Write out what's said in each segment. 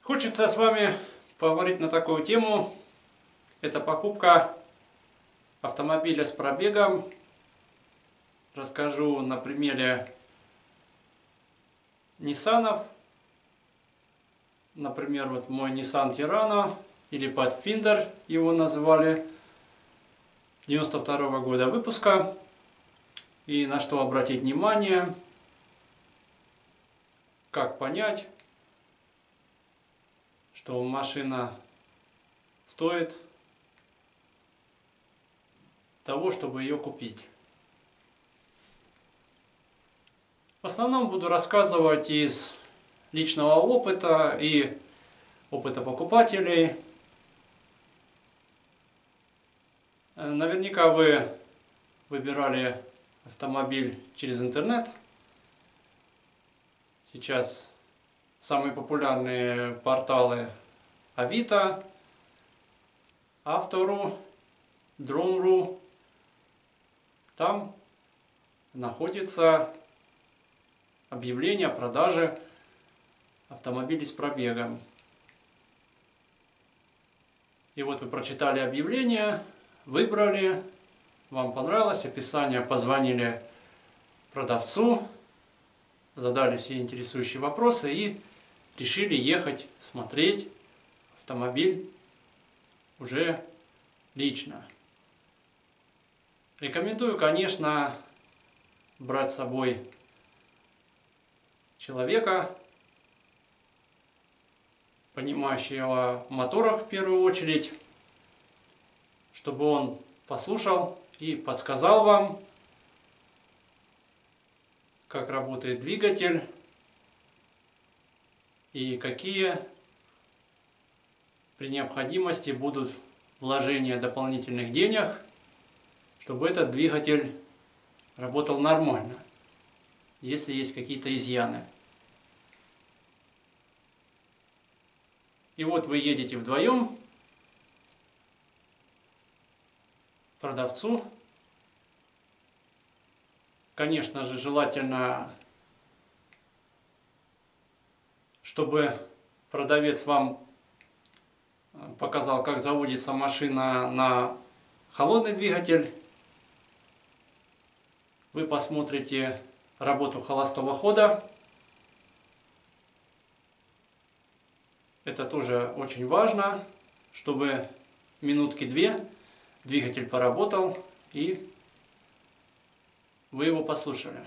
Хочется с вами поговорить на такую тему. Это покупка автомобиля с пробегом. Расскажу на примере Ниссанов. Например, вот мой Nissan Terrano или Pathfinder его называли, 92 года выпуска. И на что обратить внимание, как понять, что машина стоит того, чтобы ее купить. В основном буду рассказывать из личного опыта и опыта покупателей. Наверняка вы выбирали автомобиль через интернет. Сейчас самые популярные порталы Авито, Авто.ру, Дром.ру. Там находится объявление о продаже автомобилей с пробегом. И вот вы прочитали объявление, выбрали, вам понравилось описание, позвонили продавцу, задали все интересующие вопросы и решили ехать смотреть автомобиль уже лично. Рекомендую, конечно, брать с собой человека, понимающего в моторах в первую очередь, чтобы он послушал и подсказал вам, как работает двигатель и какие при необходимости будут вложения дополнительных денег, чтобы этот двигатель работал нормально, если есть какие-то изъяны. И вот вы едете вдвоем к продавцу. Конечно же, желательно, чтобы продавец вам показал, как заводится машина на холодный двигатель. Вы посмотрите работу холостого хода. Это тоже очень важно, чтобы минутки-две двигатель поработал и вы его послушали.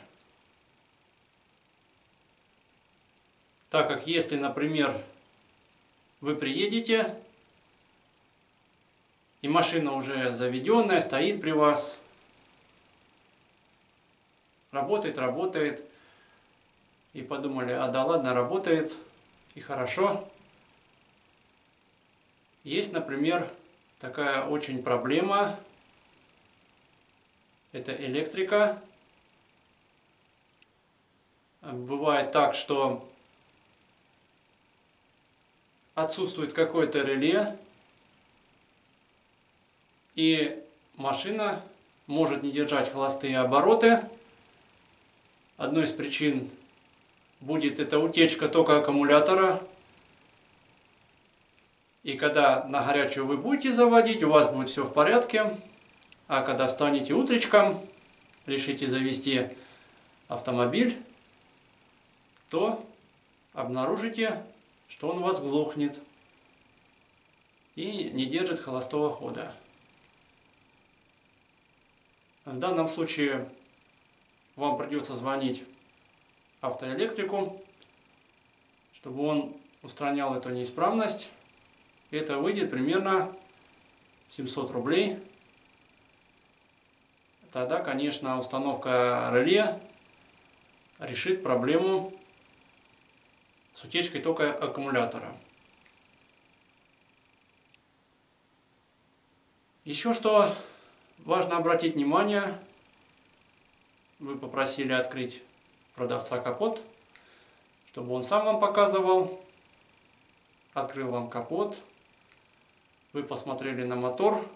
Так как если, например, вы приедете и машина уже заведенная, стоит при вас, работает, и подумали, а да ладно, работает, и хорошо. Есть, например, такая очень проблема, это электрика. Бывает так, что отсутствует какое-то реле, и машина может не держать холостые обороты. Одной из причин будет это утечка тока аккумулятора. И когда на горячую вы будете заводить, у вас будет все в порядке. А когда встанете утречком, решите завести автомобиль, то обнаружите, что он у вас глохнет и не держит холостого хода. В данном случае вам придется звонить автоэлектрику, чтобы он устранял эту неисправность. Это выйдет примерно 700 рублей. Тогда, конечно, установка реле решит проблему с утечкой тока аккумулятора. Еще что важно обратить внимание, вы попросили открыть продавца капот, чтобы он сам вам показывал. Открыл вам капот, вы посмотрели на мотор.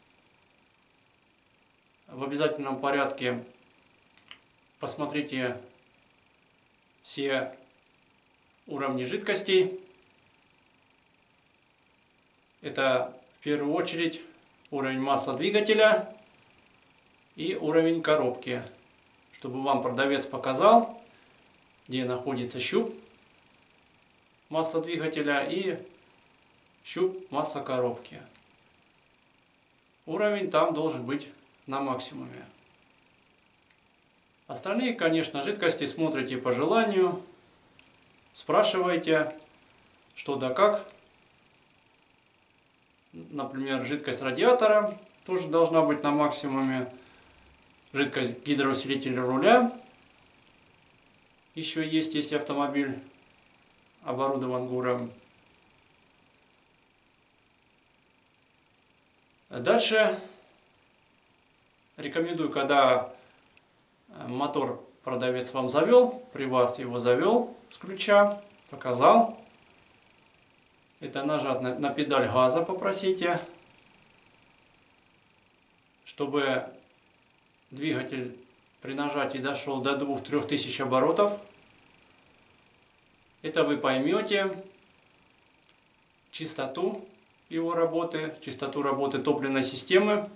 В обязательном порядке посмотрите все уровни жидкостей, Это в первую очередь уровень масла двигателя и уровень коробки. Чтобы вам продавец показал, где находится щуп масла двигателя и щуп масла коробки. Уровень там должен быть на максимуме. Остальные, конечно, жидкости смотрите по желанию, спрашивайте, что да как. Например, жидкость радиатора тоже должна быть на максимуме. Жидкость гидроусилителя руля еще есть, если автомобиль оборудован ГУРом. Дальше рекомендую, когда мотор продавец вам завел, при вас его завел с ключа, показал. Это нажать на педаль газа попросите, чтобы двигатель при нажатии дошел до 2-3 тысяч оборотов. Это вы поймете частоту его работы, частоту работы топливной системы,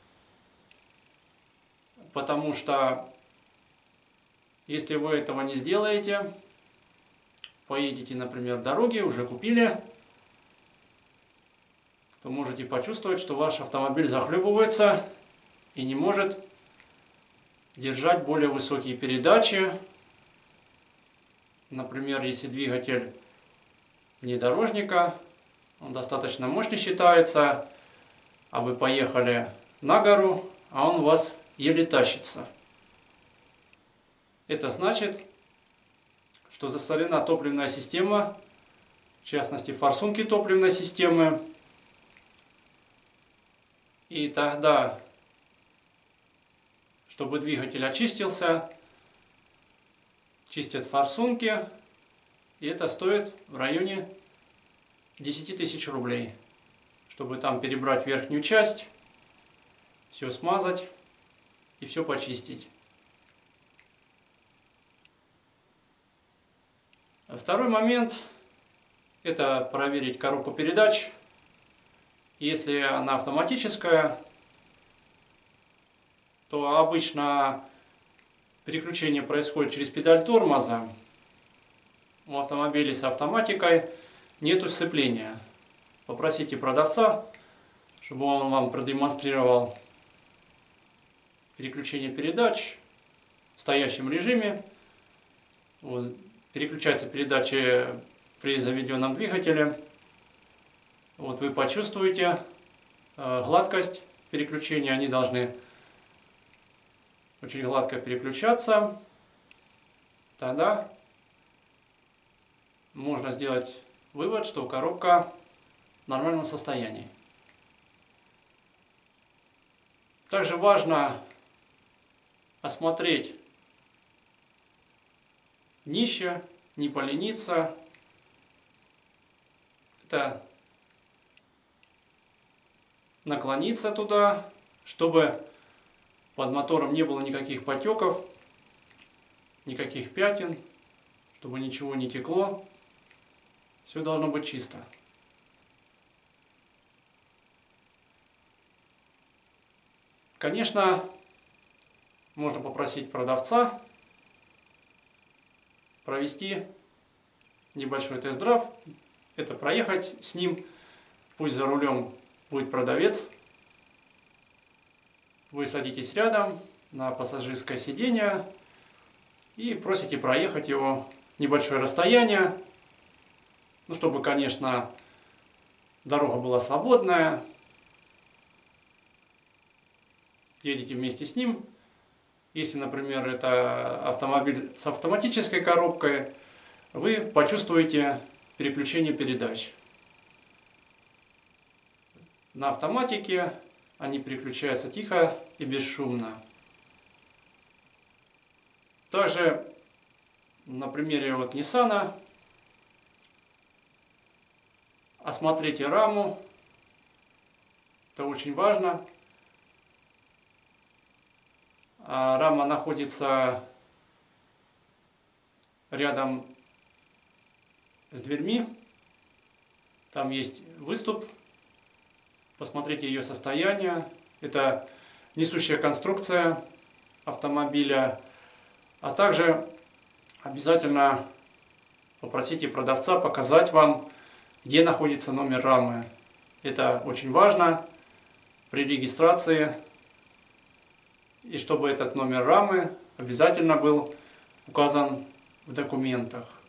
потому что если вы этого не сделаете, поедете, например, дороги, уже купили, то можете почувствовать, что ваш автомобиль захлебывается и не может держать более высокие передачи. Например, если двигатель внедорожника, он достаточно мощный считается, а вы поехали на гору, а он у вас еле тащится. Это значит, что засорена топливная система, в частности форсунки топливной системы. И тогда, чтобы двигатель очистился, чистят форсунки, и это стоит в районе 10 тысяч рублей, чтобы там перебрать верхнюю часть, все смазать и все почистить. Второй момент – это проверить коробку передач. Если она автоматическая, то обычно переключение происходит через педаль тормоза. У автомобилей с автоматикой нету сцепления. Попросите продавца, чтобы он вам продемонстрировал переключение передач в стоящем режиме. Вот, переключаются передачи при заведенном двигателе. Вот вы почувствуете гладкость переключения, они должны очень гладко переключаться. Тогда можно сделать вывод, что коробка в нормальном состоянии. Также важно осмотреть днище, не полениться. Это наклониться туда, чтобы под мотором не было никаких потеков, никаких пятен, чтобы ничего не текло. Все должно быть чисто. Конечно, можно попросить продавца провести небольшой тест-драйв. Это проехать с ним, пусть за рулем будет продавец. Вы садитесь рядом на пассажирское сиденье и просите проехать его небольшое расстояние. Ну, чтобы, конечно, дорога была свободная. Едете вместе с ним. Если, например, это автомобиль с автоматической коробкой, вы почувствуете переключение передач. На автоматике они переключаются тихо и бесшумно. Также на примере вот Ниссана осмотрите раму. Это очень важно. Рама находится рядом с дверьми. Там есть выступ посмотрите ее состояние. Это несущая конструкция автомобиля. А также обязательно попросите продавца показать вам, где находится номер рамы. Это очень важно при регистрации. И чтобы этот номер рамы обязательно был указан в документах.